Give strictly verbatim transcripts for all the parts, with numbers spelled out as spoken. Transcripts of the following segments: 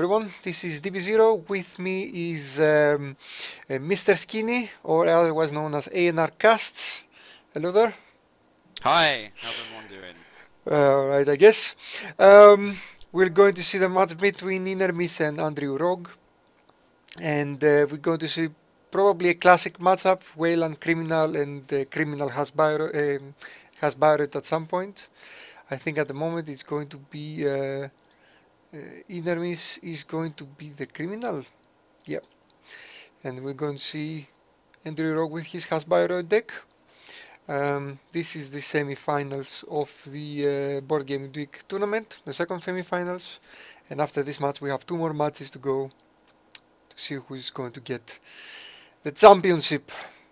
everyone, this is D B Zero. With me is um, uh, Mister Skinny, or otherwise known as A N R Casts. Hello there. Hi, how's everyone doing? Alright, I guess. Um, we're going to see the match between Inermis and Andrew Rogue. And uh, we're going to see probably a classic matchup, Wayland Criminal and uh, Criminal has Byron, um, has Byron at some point. I think at the moment it's going to be... Uh, Uh, Inermis is going to be the criminal. Yep. And we're going to see Andrew Rogue with his Hasbiro deck. Um, this is the semi-finals of the uh, Board Game Week tournament, the second semi-finals. And after this match we have two more matches to go to see who is going to get the championship.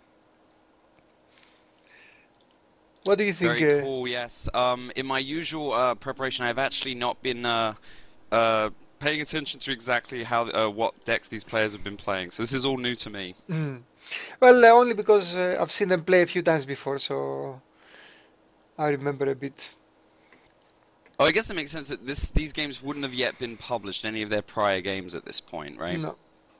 What do you think? Very uh, cool, yes. Um, in my usual uh, preparation, I've actually not been uh, uh, paying attention to exactly how uh, what decks these players have been playing. So this is all new to me. Mm. Well, uh, only because uh, I've seen them play a few times before, so I remember a bit. Oh, I guess it makes sense that this these games wouldn't have yet been published, any of their prior games at this point, right? No.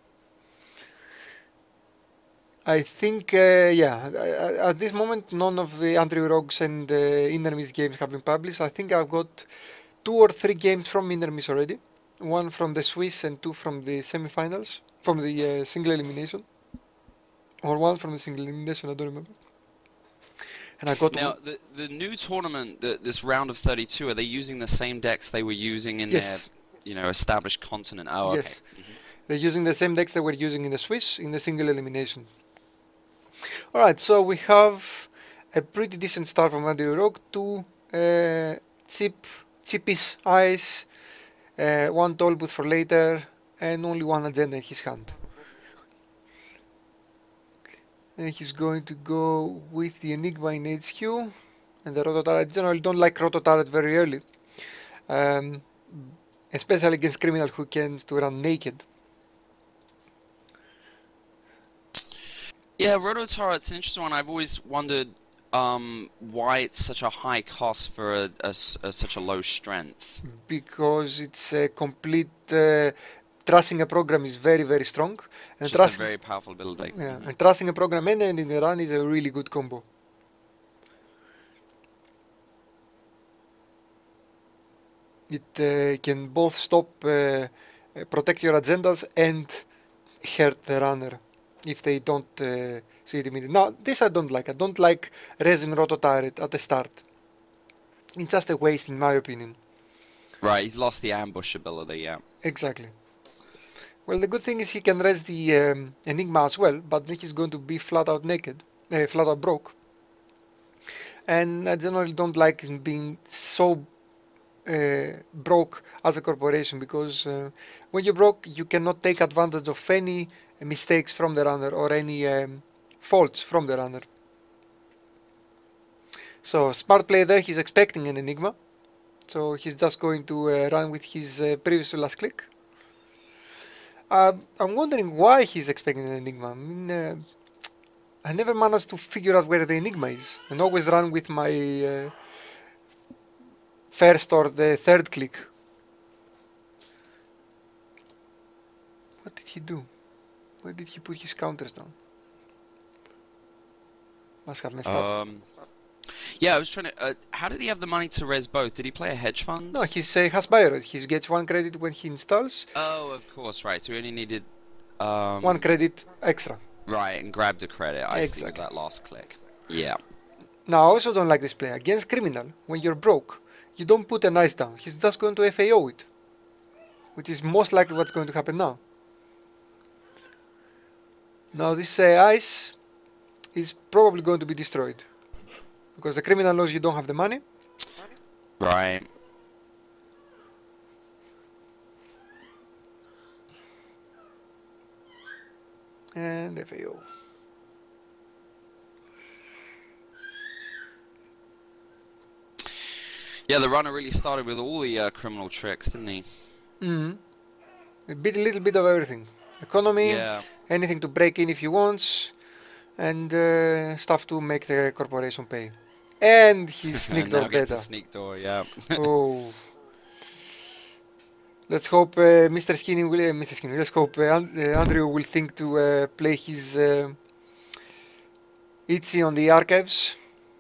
I think, uh, yeah, at this moment none of the Andrew Rogues and uh, Inermis games have been published. I think I've got two or three games from Inermis already. One from the Swiss and two from the semi-finals, from the uh, single elimination. Or one from the single elimination, I don't remember. And I got Now, the, the new tournament, the, this round of thirty-two, are they using the same decks they were using in Yes. their, you know, established continent? Oh, Yes. okay. Mm-hmm. They're using the same decks they were using in the Swiss in the single elimination. Alright, so we have a pretty decent start from Andrew Rogue, two uh, cheap, cheapish eyes, uh, one toll booth for later, and only one agenda in his hand. And he's going to go with the Enigma in H Q, and the Rototar. I generally don't like Rototar very early, um, especially against criminal who tends to run naked. Yeah, Rototar, it's an interesting one. I've always wondered um, why it's such a high cost for a, a, a, such a low strength. Because it's a complete... Uh, trusting a program is very, very strong. And Just trusting, a very powerful ability. yeah, Mm-hmm. and trusting a program and ending the run is a really good combo. It uh, can both stop, uh, uh, protect your agendas and hurt the runner if they don't uh, see it immediately. Now, this I don't like. I don't like Resin Roto Turret at the start. It's just a waste in my opinion. Right, he's lost the ambush ability, yeah. Exactly. Well, the good thing is he can res the um, Enigma as well, but then he's going to be flat out naked, uh, flat out broke. And I generally don't like him being so uh, broke as a corporation, because uh, when you're broke, you cannot take advantage of any mistakes from the runner or any um, faults from the runner. So smart play there, he's expecting an Enigma, so he's just going to uh, run with his uh, previous last click. Uh, I'm wondering why he's expecting an Enigma. I mean, uh, I never managed to figure out where the Enigma is, and always run with my uh, first or the third click. What did he do? Where did he put his counters down? Must have messed up. Um, yeah, I was trying to... Uh, how did he have the money to res both? Did he play a hedge fund? No, he's uh, has Byron. He gets one credit when he installs. Oh, of course, right. So he only needed... Um, one credit extra. Right, and grabbed a credit. I see with Exactly. that last click. Yeah. Now, I also don't like this play. Against Criminal, when you're broke, you don't put an ice down. He's just going to F A O it, which is most likely what's going to happen now. Now, this uh, ice is probably going to be destroyed, because the Criminal knows you don't have the money. Right. And F A O. Yeah, the runner really started with all the uh, criminal tricks, didn't he? Mm-hmm. A bit, a little bit of everything. Economy, Yeah. anything to break in if he wants, and uh, stuff to make the corporation pay. And he sneaked now door gets a beta. sneak door, yeah. Oh. let's hope uh, Mister Skinny will. Uh, Mister Skinny. Let's hope uh, An- uh, Andrew will think to uh, play his uh, Itzy on the archives.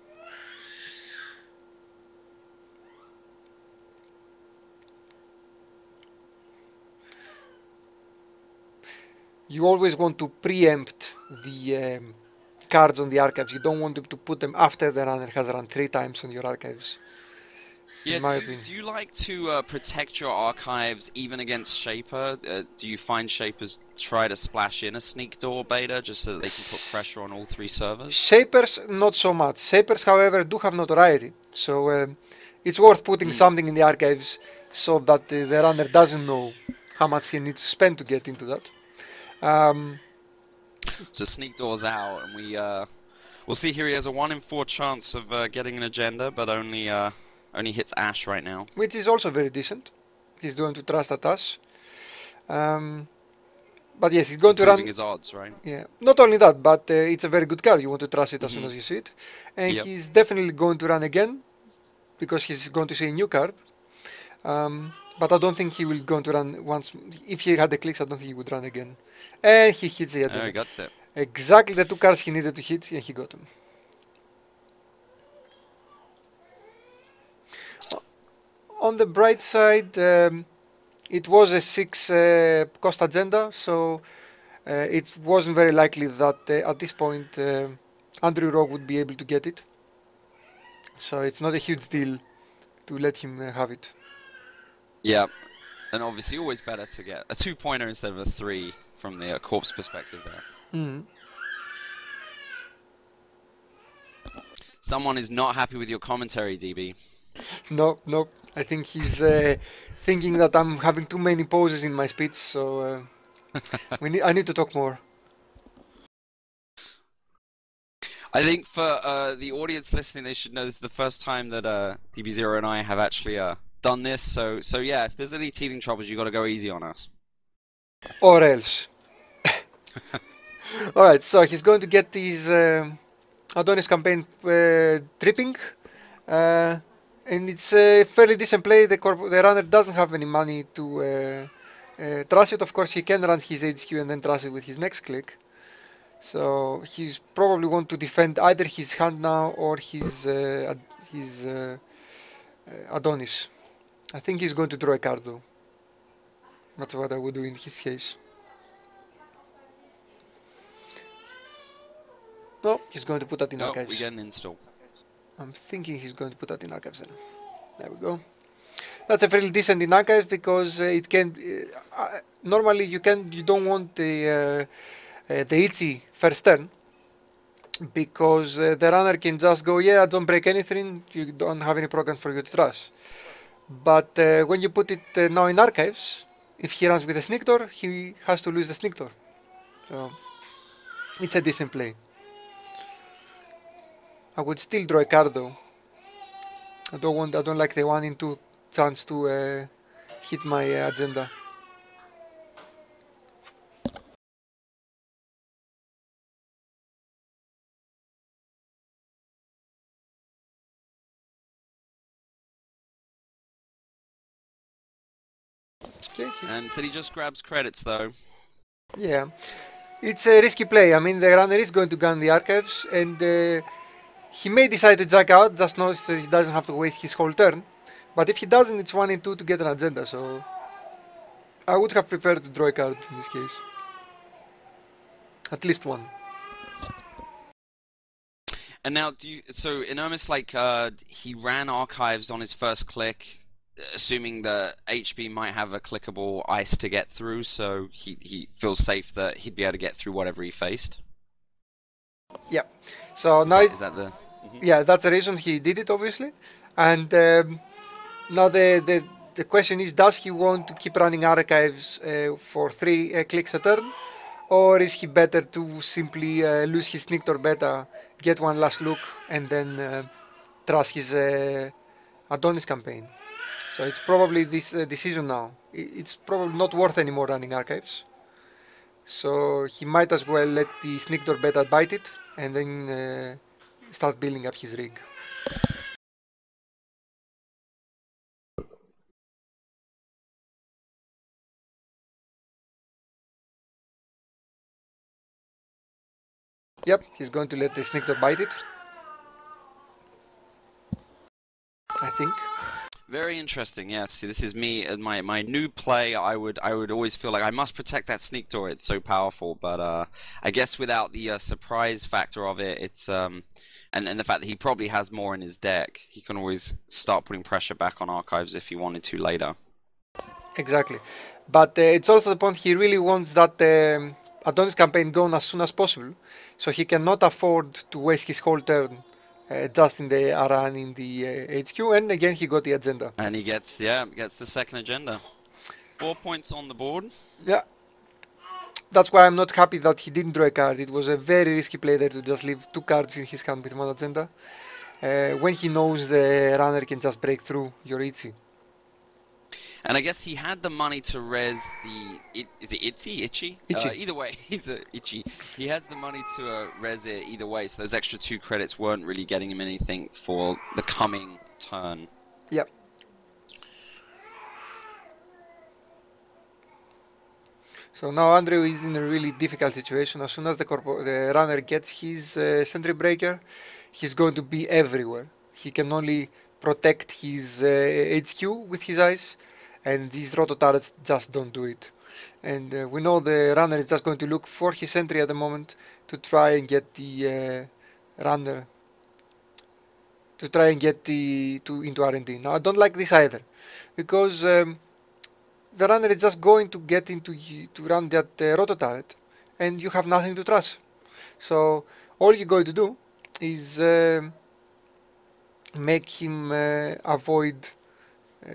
You always want to preempt the um, cards on the archives. You don't want to, to put them after the runner has run three times on your archives. Yeah, in my do, you, opinion. do you like to uh, protect your archives even against Shaper? Uh, do you find Shapers try to splash in a sneak door beta just so that they can put pressure on all three servers? Shapers, not so much. Shapers, however, do have notoriety. So um, it's worth putting Mm. something in the archives so that uh, the runner doesn't know how much he needs to spend to get into that. Um, So sneak doors out, and we uh, we'll see here. He has a one in four chance of uh, getting an agenda, but only uh, only hits Ash right now. which is also very decent. He's going to trust at us. Um, but yes, he's going to Improving run. his odds, right? Yeah, not only that, but uh, it's a very good card. You want to trust it as soon Mhm. as you see it, and Yep. he's definitely going to run again because he's going to see a new card. Um, but I don't think he will go to run once. If he had the clicks, I don't think he would run again. And he hits the Oh, agenda. he got it. Exactly the two cards he needed to hit, and he got them. On the bright side, um, it was a six uh, cost agenda, so uh, it wasn't very likely that uh, at this point uh, Andrew Rogue would be able to get it. So it's not a huge deal to let him uh, have it. Yeah, and obviously always better to get a two-pointer instead of a three from the uh, corpse perspective there. Mm. Someone is not happy with your commentary, D B. No, no. I think he's uh, thinking that I'm having too many pauses in my speech, so uh, we need, I need to talk more. I think for uh, the audience listening, they should know this is the first time that uh, D B zero and I have actually uh, done this. So, so yeah, if there's any teething troubles, you got to go easy on us. Or else. Alright, so he's going to get his uh, Adonis campaign uh, tripping. Uh, and it's a fairly decent play. The, corp- the runner doesn't have any money to uh, uh, trash it. Of course, he can run his H Q and then trash it with his next click. So he's probably want to defend either his hand now or his uh, ad- his uh, uh, Adonis. I think he's going to draw a card though. That's what I would do in his case. No, he's going to put that in No, archives. we get an install. I'm thinking he's going to put that in archives then. There we go. That's a fairly decent in archives because uh, it can. Uh, uh, normally you can you don't want the uh, uh, the Itzy first turn because uh, the runner can just go, yeah, don't break anything. You don't have any program for you to trash. But uh, when you put it uh, now in archives, if he runs with a sneak door, he has to lose the sneak door. So it's a decent play. I would still draw a card though. I don't want. I don't like the one in two chance to uh, hit my uh, agenda. Okay. he- And instead he just grabs credits though. Yeah, it's a risky play. I mean, the runner is going to gun the archives, and uh, he may decide to jack out just so he doesn't have to waste his whole turn. But if he doesn't, it's one in two to get an agenda. So I would have preferred to draw a card in this case. At least one. And now, do you? So in almost like uh, he ran archives on his first click, assuming that H B might have a clickable ice to get through, so he he feels safe that he'd be able to get through whatever he faced. Yeah. So Is now, that, it- is that the? yeah, that's the reason he did it, obviously. And um, now the, the the question is, does he want to keep running archives uh, for three uh, clicks a turn, or is he better to simply uh, lose his sneak door beta, get one last look, and then uh, trust his uh, Adonis campaign? So it's probably this uh, decision now. I- It's probably not worth anymore running archives. So he might as well let the sneak door beta bite it, and then uh, start building up his rig. Yep, he's going to let the Snictor bite it, I think. Very interesting. Yeah. See, this is me and my my new play. I would I would always feel like I must protect that Sneaktor. It's so powerful. But uh, I guess without the uh, surprise factor of it, it's um, and and the fact that he probably has more in his deck, he can always start putting pressure back on Archives if he wanted to later. Exactly, but uh, it's also the point he really wants that um, Adonis campaign going as soon as possible, so he cannot afford to waste his whole turn uh, just in the Aran in the uh, H Q. And again, he got the agenda. And he gets yeah gets the second agenda. Four points on the board. Yeah, that's why I'm not happy that he didn't draw a card. It was a very risky play there to just leave two cards in his hand with one agenda, uh, when he knows the runner can just break through your Itzy. And I guess he had the money to res the it, is it Itzy Itchy? Itchy. Uh, either way, he's a Itchy. He has the money to uh, res it either way. So those extra two credits weren't really getting him anything for the coming turn. Yep. So now Andrew is in a really difficult situation. As soon as the, corpo the runner gets his uh, sentry breaker, he's going to be everywhere. He can only protect his uh, H Q with his eyes, and these roto turrets just don't do it. And uh, we know the runner is just going to look for his sentry at the moment to try and get the uh, runner to try and get the to into R and D. Now I don't like this either, because um, the runner is just going to get into to run that uh, roto turret, and you have nothing to trust. So all you're going to do is uh, make him uh, avoid. Uh,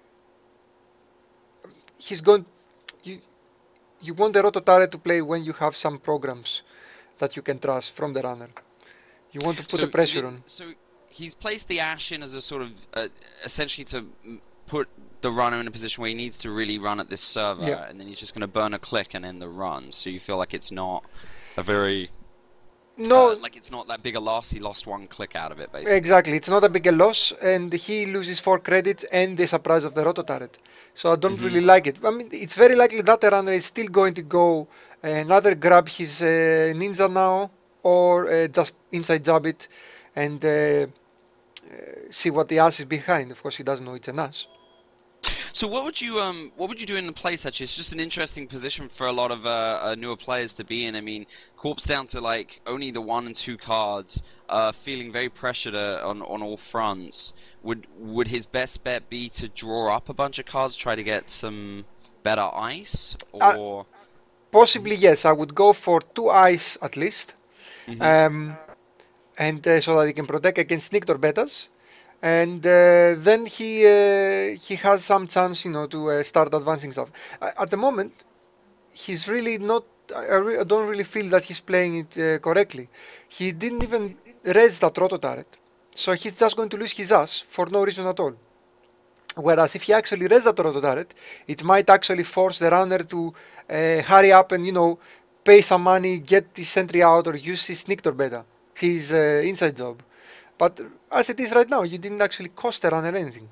he's going. You you want the roto turret to play when you have some programs that you can trust from the runner. You want to put so the pressure the, on. So he's placed the Ash in as a sort of uh, essentially to put the runner in a position where he needs to really run at this server, Yeah. and then he's just going to burn a click and end the run. So you feel like it's not a very No, uh, like it's not that big a loss. He lost one click out of it, basically. exactly. It's not a big a loss, and he loses four credits and the surprise of the roto turret. So I don't Mhm. really like it. I mean, it's very likely that the runner is still going to go and either grab his uh, ninja now, or uh, just inside jab it and uh, uh, see what the ass is behind. Of course, he doesn't know it's an ass. So what would you um what would you do in the play such? It's just an interesting position for a lot of uh, uh, newer players to be in. I mean, Corpse down to like only the one and two cards, uh, feeling very pressured uh, on on all fronts. Would would his best bet be to draw up a bunch of cards, try to get some better ice, or? Uh, Possibly, yes. I would go for two eyes at least, Mhm. um, and uh, so that he can protect against Nictor betas. And uh, then he uh, he has some chance, you know, to uh, start advancing stuff. Uh, at the moment, he's really not. I, I, re I don't really feel that he's playing it uh, correctly. He didn't even raise that roto turret, so he's just going to lose his ass for no reason at all. Whereas if he actually raised that roto turret, it might actually force the runner to uh, hurry up and, you know, pay some money, get the sentry out, or use his Nictor beta, his uh, inside job. But as it is right now, you didn't actually cost the runner anything.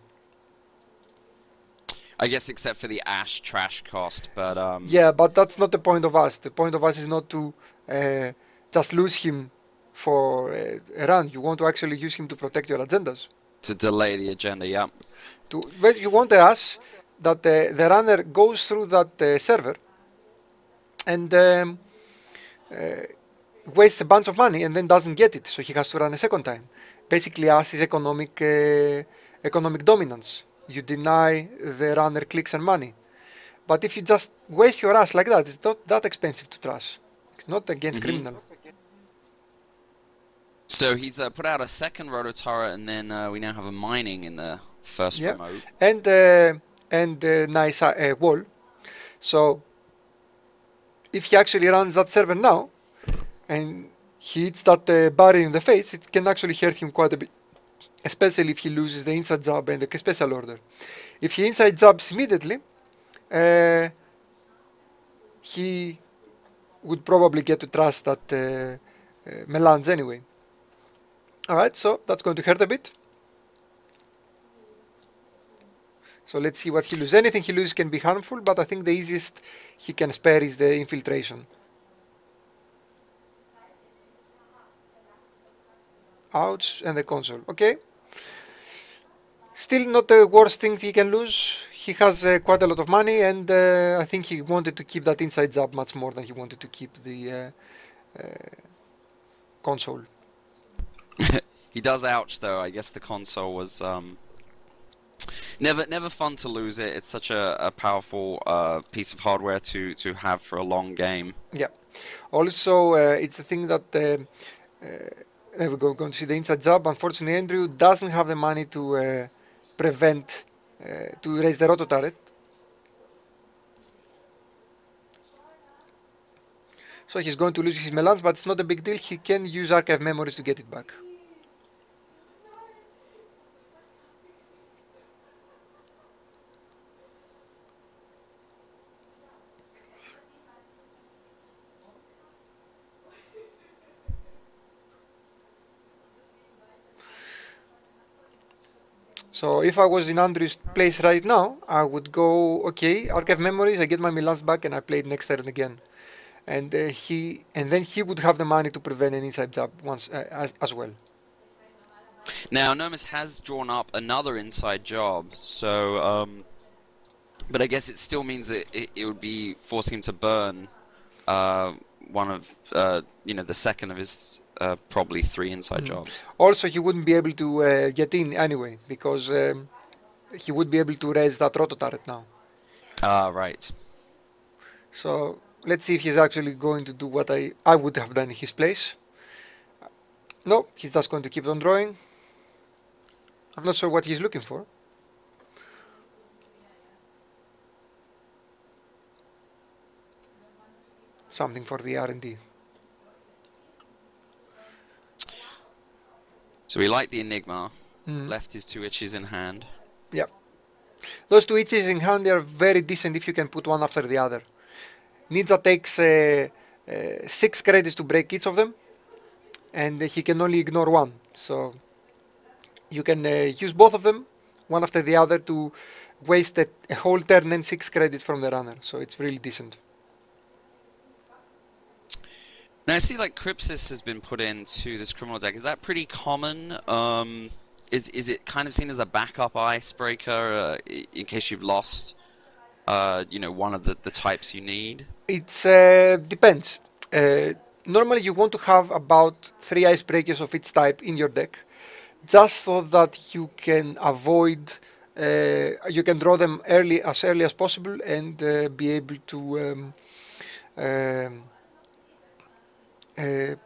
I guess except for the Ash trash cost, but um. Yeah, but that's not the point of us. The point of us is not to uh, just lose him for uh, a run. You want to actually use him to protect your agendas. To delay the agenda, yeah. To, well, you want us that uh, the runner goes through that uh, server and um, uh, wastes a bunch of money and then doesn't get it, so he has to run a second time. Basically, us is economic uh, economic dominance. You deny the runner clicks and money. But if you just waste your ass like that, it's not that expensive to trash. It's not against Mhm. criminal. So he's uh, put out a second roto turret, and then uh, we now have a mining in the first Yeah. remote. And uh, and uh, nice uh, wall. So if he actually runs that server now and he hits that uh, barrier in the face, it can actually hurt him quite a bit, especially if he loses the inside jab and the special order. If he inside jabs immediately, uh, he would probably get to trust that uh, uh, melange anyway. Alright, so that's going to hurt a bit. So let's see what he loses. Anything he loses can be harmful, but I think the easiest he can spare is the infiltration. ouch, and the console. Okay. Still not the worst thing he can lose. He has uh, quite a lot of money, and uh, I think he wanted to keep that inside jab much more than he wanted to keep the uh, uh, console. He does ouch though. I guess the console was um, never never fun to lose it. It's such a, a powerful uh, piece of hardware to to have for a long game. Yeah. Also, uh, it's a thing that uh, uh, there we go. Going to see the inside jab. Unfortunately, Andrew doesn't have the money to uh, prevent uh, to raise the roto turret. So he's going to lose his melange, but it's not a big deal. He can use archive memories to get it back. So if I was in Andrew's place right now, I would go, okay, archive memories, I get my melange back, and I play it next turn again. And uh, he, and then he would have the money to prevent an inside jab once uh, as, as well. Now Nomis has drawn up another inside job, so um, but I guess it still means that it, it would be forcing him to burn uh, one of uh, you know the second of his uh, probably three inside mm. jobs. Also, he wouldn't be able to uh, get in anyway because um, he would be able to raise that roto turret now. Ah, uh, right. So let's see if he's actually going to do what I I would have done in his place. No, he's just going to keep on drawing. I'm not sure what he's looking for. Something for the R and D. So we like the Enigma. Mm. Left his two itches in hand. Yeah. Those two itches in hand, they are very decent if you can put one after the other. Ninja takes uh, uh, six credits to break each of them, and he can only ignore one. So you can uh, use both of them, one after the other, to waste a, a whole turn and six credits from the runner. So it's really decent. Now I see like Crypsis has been put into this criminal deck. Is that pretty common? Um, is is it kind of seen as a backup icebreaker uh, in case you've lost, uh, you know, one of the, the types you need? It uh, depends. Uh, normally you want to have about three icebreakers of each type in your deck, just so that you can avoid, uh, you can draw them early as early as possible and uh, be able to um, um, uh,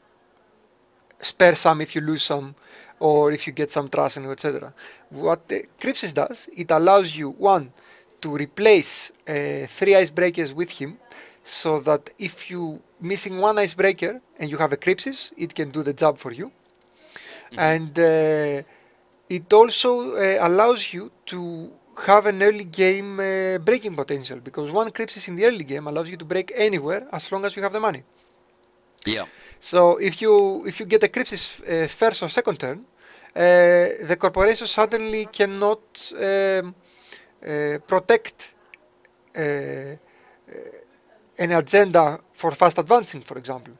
spare some if you lose some, or if you get some trash and et cetera. What the Crypsis does, it allows you, one, to replace uh, three icebreakers with him, so that if you missing one icebreaker and you have a Crypsis, it can do the job for you. Mm-hmm. And uh, it also uh, allows you to have an early game uh, breaking potential, because one Crypsis in the early game allows you to break anywhere as long as you have the money. Yeah. So if you if you get a Crypsis uh, first or second turn, uh, the corporation suddenly cannot um, uh, protect uh, uh, an agenda for fast advancing, for example.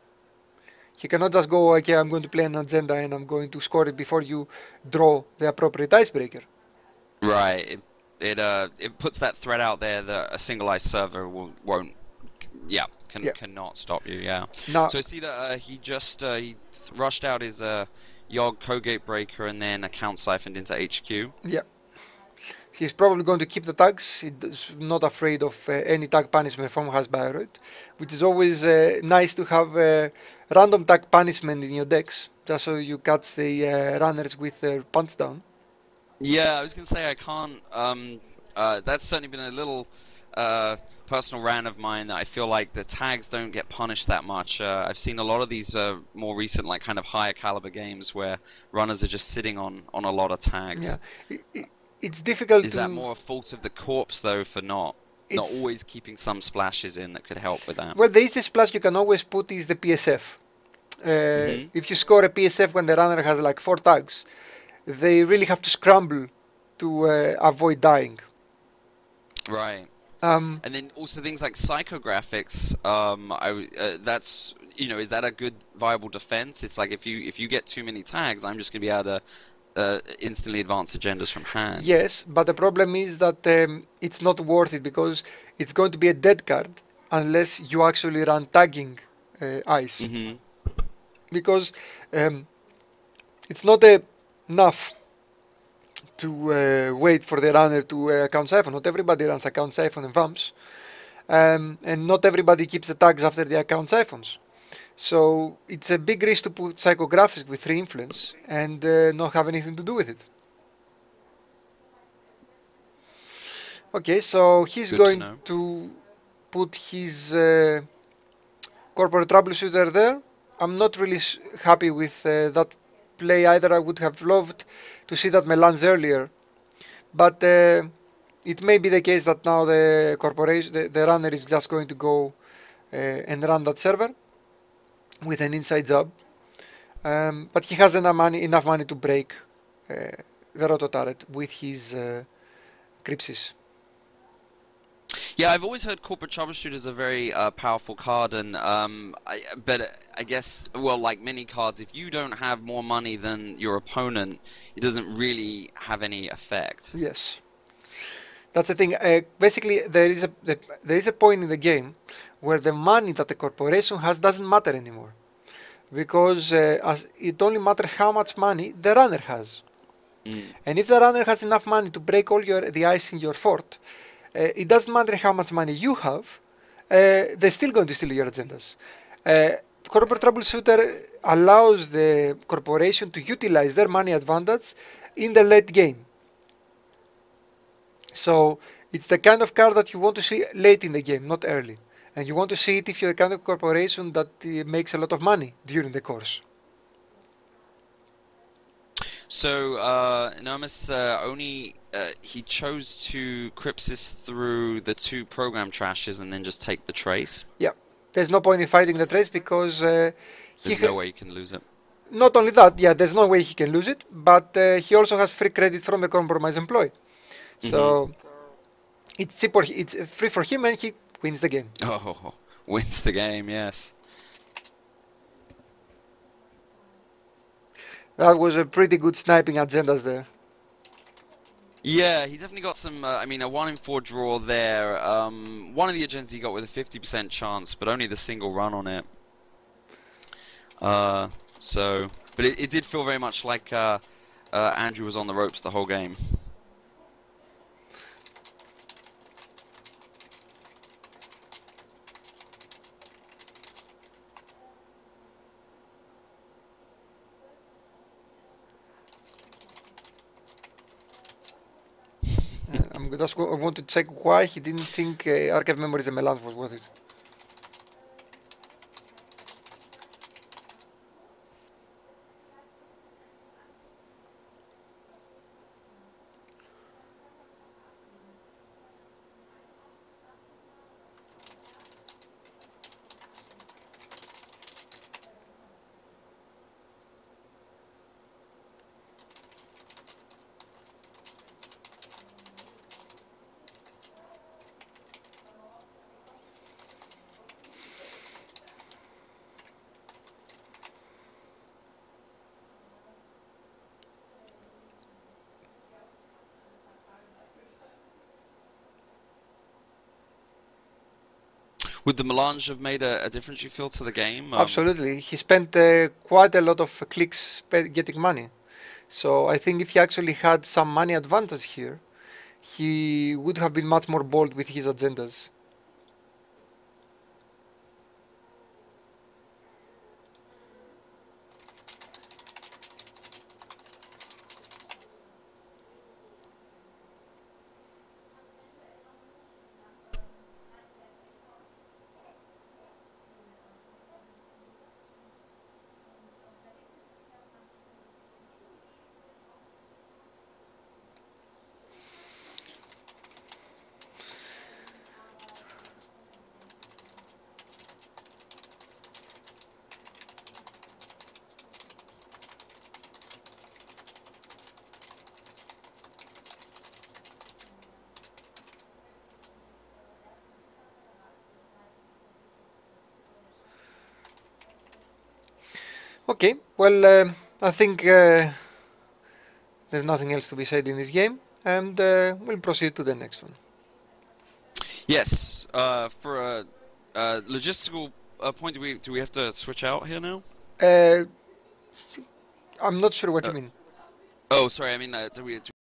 He cannot just go, okay, I'm going to play an agenda and I'm going to score it before you draw the appropriate icebreaker. Right. It it uh it puts that threat out there that a single ice server will, won't. Yeah. Can, yeah. Cannot stop you. Yeah. Now, so I see that uh, he just uh, he rushed out his uh, Yogg Kogate Breaker and then account siphoned into H Q. Yeah. He's probably going to keep the tags. He's not afraid of uh, any tag punishment from Hasbioroid, which is always uh, nice to have uh, random tag punishment in your decks, just so you catch the uh, runners with their punch down. Yeah, I was going to say I can't... Um, uh, that's certainly been a little uh, personal rant of mine, that I feel like the tags don't get punished that much. Uh, I've seen a lot of these uh, more recent, like kind of higher caliber games where runners are just sitting on, on a lot of tags. Yeah. It, it, It's difficult Is to... that more a fault of the corpse, though, for not not always keeping some splashes in that could help with that? Well, the easiest splash you can always put is the P S F. Uh, mm-hmm. If you score a P S F when the runner has like four tags, they really have to scramble to uh, avoid dying. Right. Um, and then also things like psychographics. Um, I, uh, that's you know, is that a good viable defense? It's like if you if you get too many tags, I'm just gonna be able to uh, instantly advance agendas from hand. Yes, but the problem is that um, it's not worth it because it's going to be a dead card unless you actually run tagging uh, ice. Mm-hmm. Because um, it's not uh, enough to uh, wait for the runner to uh, account siphon. Not everybody runs account siphon and vamps. Um, and not everybody keeps the tags after the account siphons. So it's a big risk to put psychographics with three influence and uh, not have anything to do with it. Okay, so he's Good going to know. to put his uh, corporate troubleshooter there. I'm not really s- happy with uh, that play either. I would have loved to see that melange earlier, but uh, it may be the case that now the corporation, the, the runner is just going to go uh, and run that server with an inside job. Um, but he has enough money, enough money to break uh, the roto turret with his uh, Crypsis. Yeah, I've always heard Corporate Troubleshooter is a very uh, powerful card, and um, I, but uh, I guess, well, like many cards, if you don't have more money than your opponent, it doesn't really have any effect. Yes, that's the thing. Uh, basically, there is a the, there is a point in the game where the money that the corporation has doesn't matter anymore, because uh, as it only matters how much money the runner has. Mm. And if the runner has enough money to break all your the ice in your fort, uh, it doesn't matter how much money you have, uh, they're still going to steal your agendas. Uh, corporate troubleshooter allows the corporation to utilize their money advantage in the late game. So it's the kind of card that you want to see late in the game, not early. And you want to see it if you're the kind of corporation that uh, makes a lot of money during the course. So, uh, Enormous uh, only, uh, he chose to Crypsis through the two program trashes and then just take the trace. Yeah, there's no point in fighting the trace because uh, he There's no way you can lose it. not only that, yeah, there's no way he can lose it, but uh, he also has free credit from the compromise employee. So Mhm. it's cheap for, it's free for him and he wins the game. Oh, wins the game, yes. That was a pretty good sniping agendas there. Yeah, he definitely got some, uh, I mean, a one in four draw there. Um, one of the agendas he got with a fifty percent chance, but only the single run on it. Uh, so, but it, it did feel very much like uh, uh, Andrew was on the ropes the whole game. Uh, I'm just go- I want to check why he didn't think uh, Archive Memories and Melange was worth it. Would the melange have made a, a difference, you feel, to the game? Um, Absolutely. He spent uh, quite a lot of clicks spe- getting money. So I think if he actually had some money advantage here, he would have been much more bold with his agendas. Okay, well, um, I think uh, there's nothing else to be said in this game, and uh, we'll proceed to the next one. Yes, uh, for a, a logistical uh, point, do we do we have to switch out here now? Uh, I'm not sure what Uh, you mean. Oh, sorry. I mean, uh, do we? Do